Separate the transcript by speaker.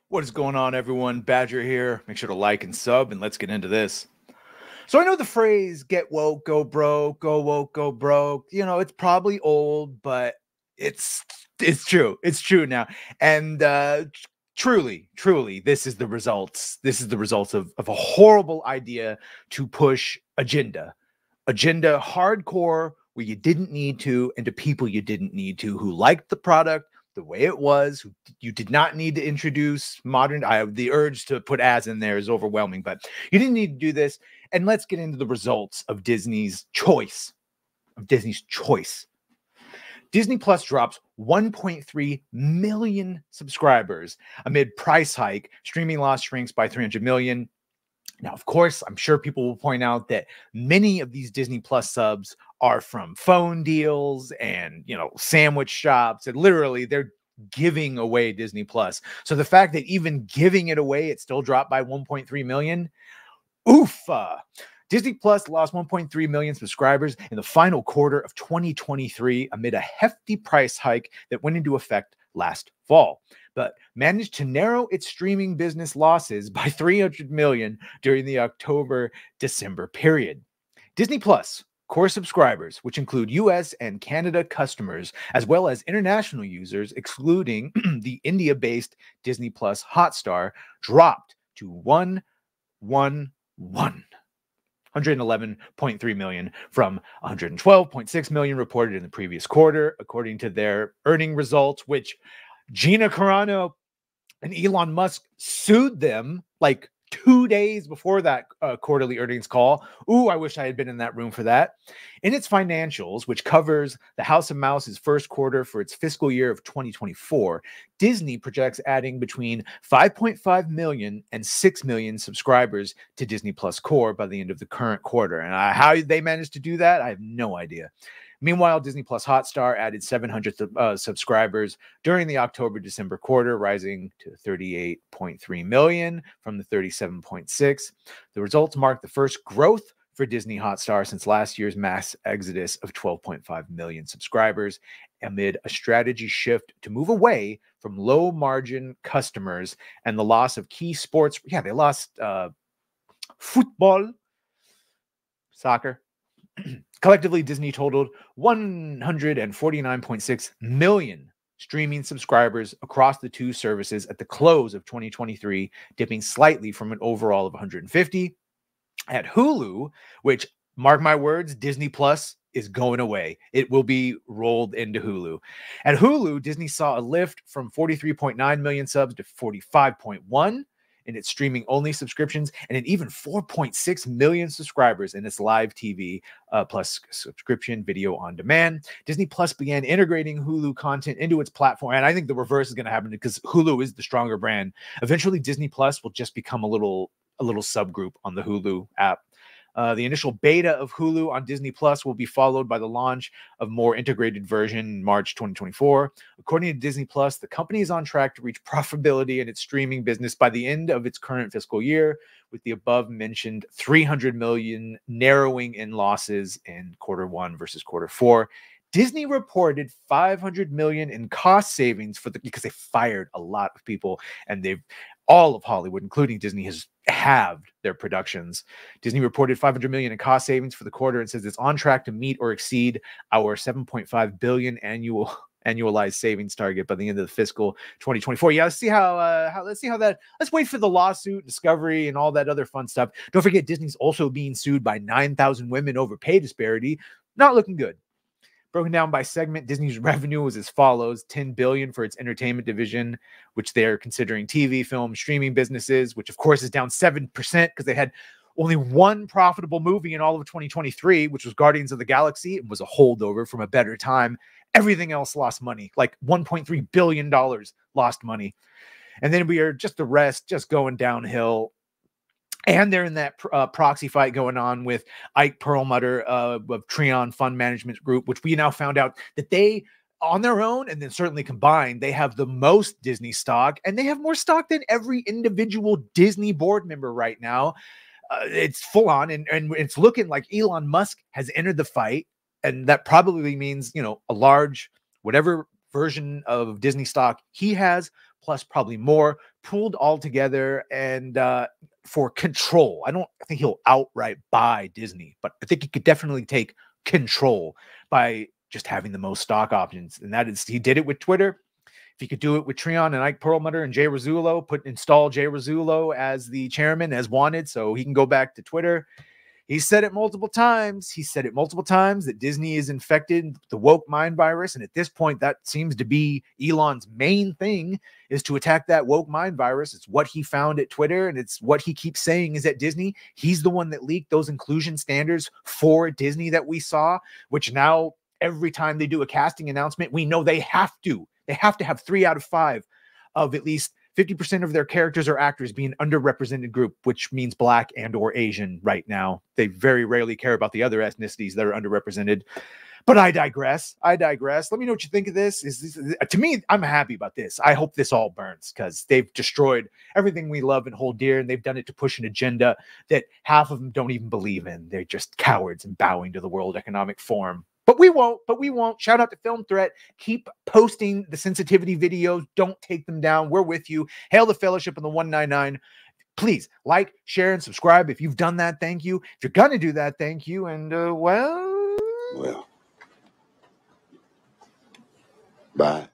Speaker 1: What is going on, everyone? Badger here. Make sure to like and sub, and let's get into this. So I know the phrase "get woke, go broke," "go woke, go broke." It's probably old, but it's true. It's true now, and truly, this is the results. This is the results of a horrible idea to push agenda hardcore where you didn't need to, and to people you didn't need to, who liked the product the way it was, who you did not need to introduce modern. The urge to put ads in there is overwhelming, but you didn't need to do this. And let's get into the results of Disney's choice. Disney Plus drops 1.3 million subscribers amid price hike. Streaming loss shrinks by 300 million. Now, of course, I'm sure people will point out that many of these Disney Plus subs are from phone deals and, sandwich shops, and literally they're giving away Disney Plus. So the fact that even giving it away, it still dropped by 1.3 million. Disney Plus lost 1.3 million subscribers in the final quarter of 2023 amid a hefty price hike that went into effect last fall, but managed to narrow its streaming business losses by 300 million during the October-December period. Disney Plus core subscribers, which include US and Canada customers, as well as international users, excluding the India-based Disney Plus Hotstar, dropped to 111.3 million from 112.6 million reported in the previous quarter, according to their earning results, which Gina Carano and Elon Musk sued them like 2 days before that quarterly earnings call. I wish I had been in that room for that. In its financials, which covers the House of Mouse's first quarter for its fiscal year of 2024, Disney projects adding between 5.5 million and 6 million subscribers to Disney Plus Core by the end of the current quarter. And how they managed to do that, I have no idea. Meanwhile, Disney Plus Hotstar added 700 subscribers during the October-December quarter, rising to 38.3 million from the 37.6. The results mark the first growth for Disney Hotstar since last year's mass exodus of 12.5 million subscribers, amid a strategy shift to move away from low-margin customers and the loss of key sports. Yeah, they lost football, soccer. Collectively, Disney totaled 149.6 million streaming subscribers across the two services at the close of 2023, dipping slightly from an overall of 150. At Hulu, which, mark my words, Disney Plus is going away. It will be rolled into Hulu. At Hulu, Disney saw a lift from 43.9 million subs to 45.1 in its streaming-only subscriptions, and an even 4.6 million subscribers in its live TV plus subscription video on demand. Disney Plus began integrating Hulu content into its platform, and I think the reverse is going to happen because Hulu is the stronger brand. Eventually, Disney Plus will just become a little subgroup on the Hulu app. The initial beta of Hulu on Disney Plus will be followed by the launch of more integrated version in March 2024. According to Disney Plus, the company is on track to reach profitability in its streaming business by the end of its current fiscal year, with the above-mentioned 300 million narrowing in losses in quarter one versus quarter four. Disney reported 500 million in cost savings because they fired a lot of people, and all of Hollywood, including Disney, has halved their productions. Disney reported 500 million in cost savings for the quarter and says it's on track to meet or exceed our 7.5 billion annualized savings target by the end of the fiscal 2024. Yeah, let's see let's wait for the lawsuit, discovery, and all that other fun stuff. Don't forget, Disney's also being sued by 9,000 women over pay disparity. Not looking good. Broken down by segment, Disney's revenue was as follows: 10 billion for its entertainment division, which they're considering TV, film, streaming businesses, which of course is down 7% because they had only one profitable movie in all of 2023, which was Guardians of the Galaxy. It was a holdover from a better time. Everything else lost money, like $1.3 billion lost money. And then we are just the rest, just going downhill. And they're in that proxy fight going on with Ike Perlmutter of Treon Fund Management Group, which we now found out that they, on their own, and then certainly combined, they have the most Disney stock, and they have more stock than every individual Disney board member right now. It's full on, and it's looking like Elon Musk has entered the fight, and that probably means, a large, whatever version of Disney stock he has, plus probably more, pulled all together and for control. I don't think he'll outright buy Disney, but I think he could definitely take control by just having the most stock options. And that is, he did it with Twitter. If he could do it with Treon and Ike Perlmutter and Jay Rizzullo, install Jay Rizzullo as the chairman as wanted, so he can go back to Twitter. He said it multiple times. That Disney is infected with the woke mind virus. And at this point, that seems to be Elon's main thing, is to attack that woke mind virus. It's what he found at Twitter. And it's what he keeps saying is at Disney. He's the one that leaked those inclusion standards for Disney that we saw, which now every time they do a casting announcement, we know they have to have 3 out of 5 of at least 50% of their characters or actors being underrepresented group, which means Black and or Asian right now. They very rarely care about the other ethnicities that are underrepresented. But I digress. Let me know what you think of this. To me, I'm happy about this. I hope this all burns, because they've destroyed everything we love and hold dear, and they've done it to push an agenda that half of them don't even believe in. They're just cowards and bowing to the World Economic Forum. But we won't. Shout out to Film Threat. Keep posting the sensitivity videos. Don't take them down. We're with you. Hail the Fellowship and the 199. Please like, share, and subscribe. If you've done that, thank you. If you're going to do that, thank you. And, well,
Speaker 2: bye.